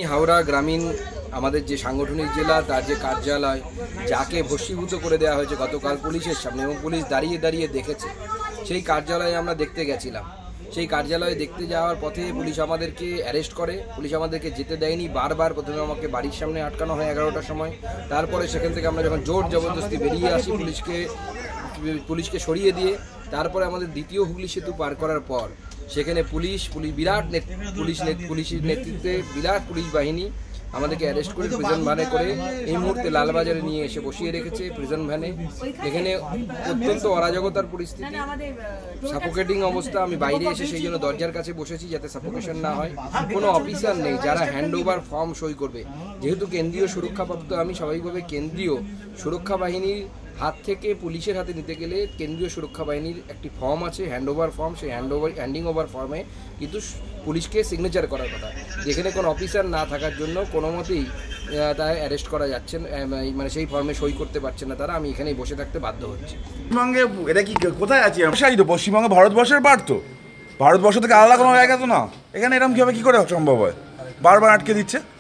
হাওড়া গ্রামীণ আমাদের যে সাংগঠনিক জেলা তার যে কার্যালয় যাকে ভস্মীভূত করে দেওয়া হয়েছে গতকাল পুলিশের সামনে এবং পুলিশ দাঁড়িয়ে দাঁড়িয়ে দেখেছে, সেই কার্যালয়ে আমরা দেখতে গেছিলাম। সেই কার্যালয়ে দেখতে যাওয়ার পথে পুলিশ আমাদেরকে অ্যারেস্ট করে, পুলিশ আমাদেরকে যেতে দেয়নি। বারবার প্রথমে আমাকে বাড়ির সামনে আটকানো হয় 11টার সময়। তারপরে সেখান থেকে আমরা যখন জোর জবরদস্তি বেরিয়ে আসি পুলিশকে সরিয়ে দিয়ে, তারপরে আমাদের দ্বিতীয় হুগলি সেতু পার করার পর সেখানে পুলিশের নেতৃত্বে বিরাট পুলিশ বাহিনী আমাদেরকে অ্যারেস্ট করে প্রিজন ভ্যানে করে এই মুহূর্তে লালবাজারে নিয়ে এসে বসিয়ে রেখেছে প্রিজন ভ্যানে। এখানে অত্যন্ত অরাজকতার পরিস্থিতি, সাফোকেটিং অবস্থা। আমি বাইরে এসে সেই জন্য দরজার কাছে বসেছি যাতে সাফোকেশন না হয়। কোনো অফিসার নেই যারা হ্যান্ড ওভার ফর্ম সই করবে। যেহেতু কেন্দ্রীয় সুরক্ষাপ্রাপ্ত আমি, স্বাভাবিকভাবে কেন্দ্রীয় সুরক্ষা বাহিনীর হাত থেকে পুলিশের হাতে নিতে গেলে কেন্দ্রীয় সুরক্ষা বাহিনীর একটি ফর্ম আছে, হ্যান্ড ওভার ফর্ম। সেই হ্যান্ডিং ওভার ফর্মে কিন্তু পুলিশকে সিগনেচার করার কথা। যেখানে কোনো অফিসার না থাকার জন্য কোনো মতেই তাই অ্যারেস্ট করা যাচ্ছে না, মানে সেই ফর্মে সই করতে পারছে না তারা। আমি এখানেই বসে থাকতে বাধ্য হচ্ছি। পশ্চিমবঙ্গে এটা কি কোথায় আছি? তো পশ্চিমবঙ্গে ভারতবর্ষের পার্ট, তো ভারতবর্ষ থেকে আলাদা কোনো জায়গা তো না। এখানে এরকম কীভাবে কী করে সম্ভব হয়? বারবার আটকে দিচ্ছে।